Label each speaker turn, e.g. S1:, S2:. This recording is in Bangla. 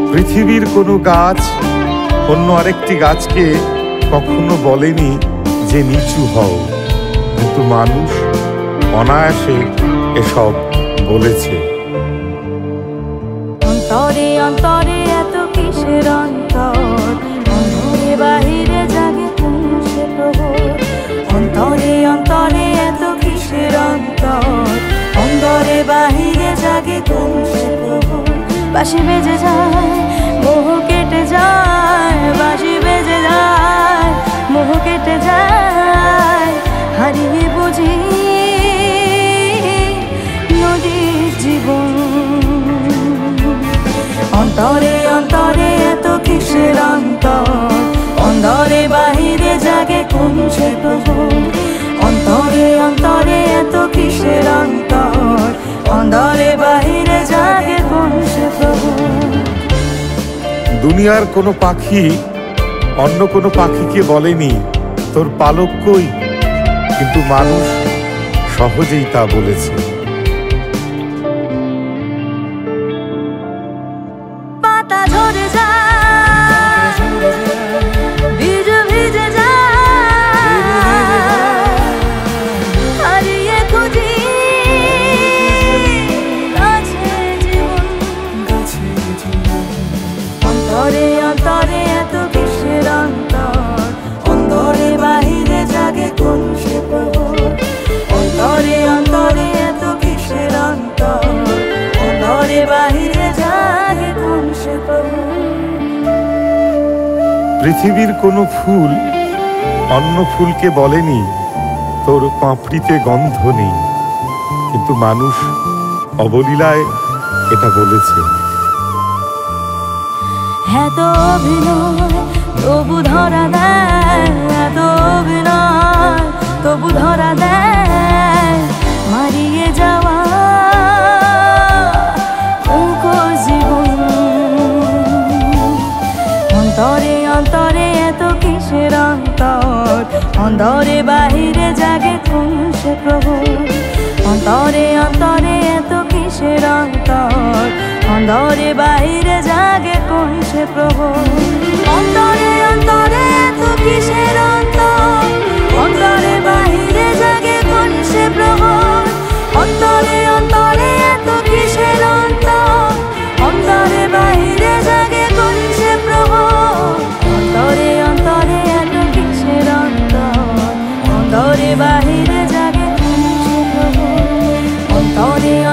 S1: পৃথিবীর কোনো গাছ অন্য আরেকটি গাছকে কখনো বলেনি যে নিচু হও, কিন্তু মানুষ অনায়াসে এসব বলেছে।
S2: অন্তরে অন্তরে এত কিসের অন্তর, অন্তরে বাহিরে জাগে কোন সে প্রহর। অন্তরে অন্তরে এত কিসের অন্তর, অন্তরে বাহিরে জাগে কোন সে প্রহর। বাঁশি বেজে যায় মোহ কেটে যায়, বাঁশি বেজে যায় মোহ কেটে যায়, হারিয়ে বুঝি নদীর জীবন। অন্তরে অন্তরে এত কিসের অন্তর, অন্তরে বাহিরে জাগে কোন সে প্রহর। অন্তরে অন্তরে এত কিসের অন্তর, অন্তরে বাহিরে জাগে কোন সে প্রহর।
S1: দুনিয়ার কোনো পাখি অন্য কোনো পাখিকে বলেনি তোর পালক কই, কিন্তু মানুষ সহজেই তা বলেছে।
S2: পাতা ঝরে যায়, বীজ ভিজে যায়, হারিয়ে খুঁজি গাছে জীবন। অন্তরে অন্তরে এত কিসের অন্তর, অন্তরে বাহিরে জাগে কোন সে প্রহর। অন্তরে অন্তরে এত কিসের অন্তর, অন্তরে বাহিরে জাগে কোন সে প্রহর।
S1: পৃথিবীর কোনো ফুল অন্য ফুলকে বলেনি তোর পাপড়িতে গন্ধ নেই, কিন্তু মানুষ অবলীলায় এটা বলেছে।
S2: এত অভিনয় তবু ধরা দেয়, এত অভিনয় তবু ধরা দেয়, মারিয়ে যাওয়া জীবন। অন্তরে অন্তরে এত কিসের অন্তর, অন্তরে বাহিরে জাগে কোন সে প্রহর। অন্তরে অন্তরে এত কিসের অন্তর, অন্তরে বাহিরে জাগে কোন সে প্রহর। অন্তরে অন্তরে এত কিসের অন্তর, অন্তরে বাহিরে জাগে কোন সে প্রহর। অন্তরে অন্তরে এত কিসের অন্তর, অন্তরে বাহিরে জাগে কোন সে প্রহর। অন্তরে অন্তরে এত কিসের অন্তর, অন্তরে বাহিরে জাগে কোন সে প্রহর। অন্তরে